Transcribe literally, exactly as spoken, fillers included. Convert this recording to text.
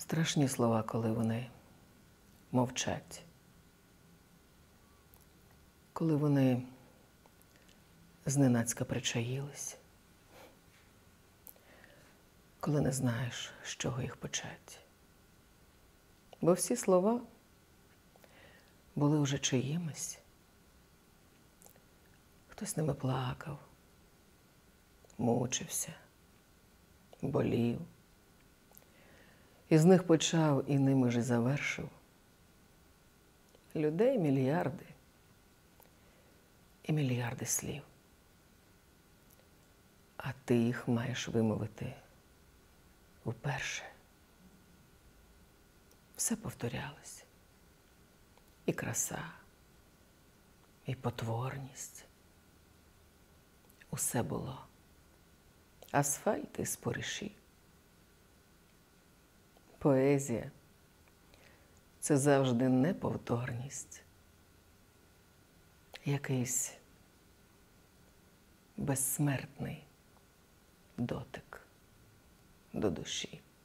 Страшні слова, коли вони мовчать. Коли вони зненацька причаїлись. Коли не знаєш, з чого їх почати. Бо всі слова були вже чиїмись. Хтось ними плакав, мучився, болів. І з них почав, і ними ж і завершив. Людей мільярди і мільярди слів. А ти їх маєш вимовити вперше. Все повторялось. І краса, і потворність. Усе було. Асфальт і спориші. Поезія – це завжди неповторність. Якийсь безсмертний дотик до душі.